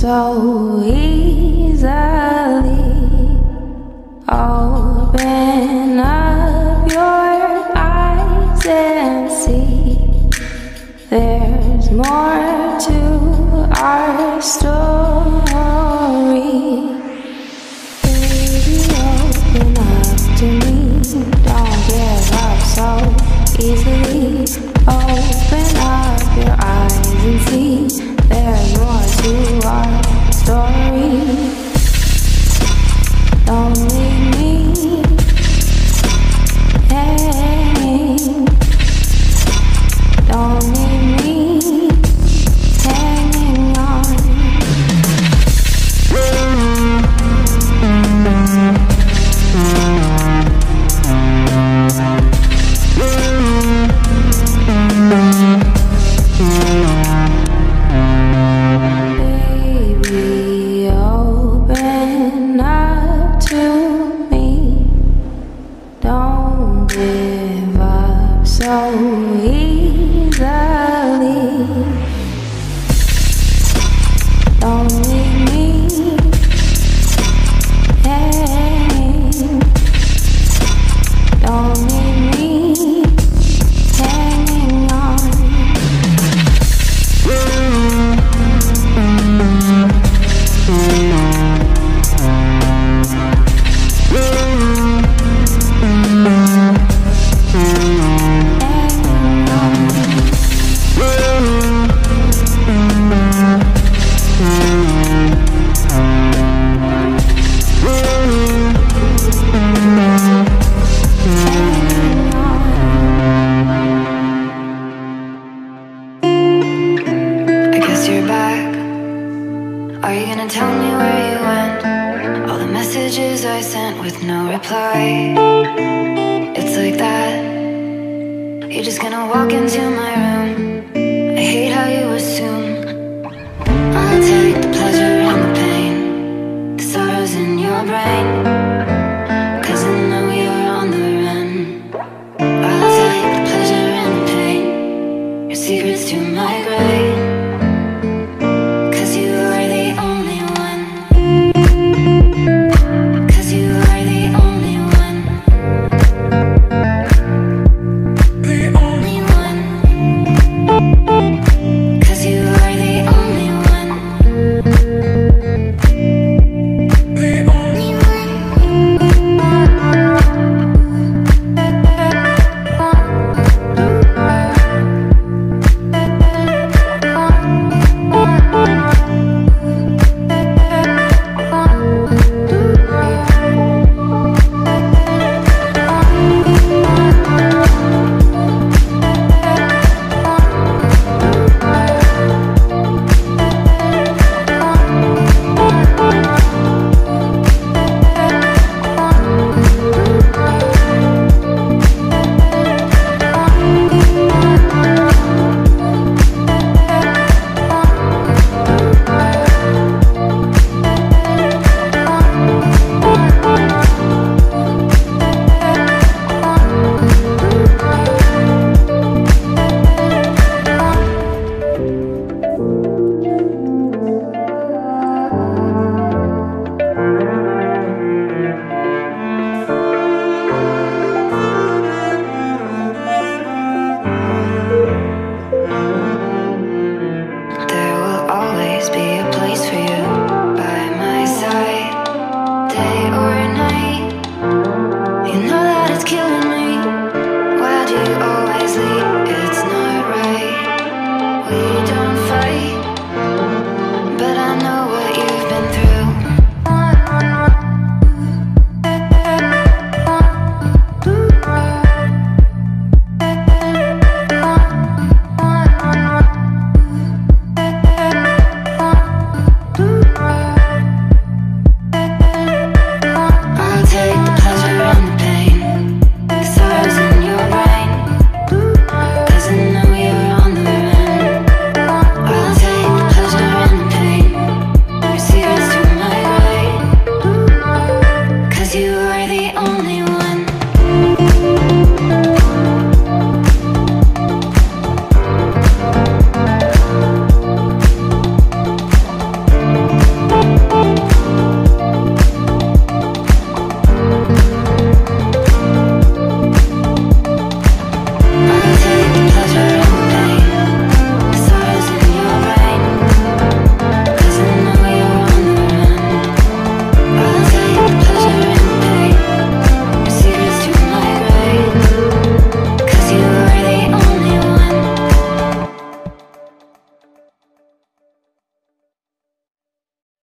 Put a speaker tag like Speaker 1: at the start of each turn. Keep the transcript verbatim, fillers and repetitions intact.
Speaker 1: so easily. Open up your eyes and see there's more to our story. Baby, open up to me. Don't give up so easily. Open up your eyes and see there's more to our story. Don't leave me hanging. Don't leave me hanging on. Baby, open up to me. Don't give up so easily. Don't leave me hanging. Don't leave me hanging on.
Speaker 2: I guess you're back. Are you gonna tell me where you went? All the messages I sent with no reply. It's like that. You're just gonna walk into my room. I hate how you assume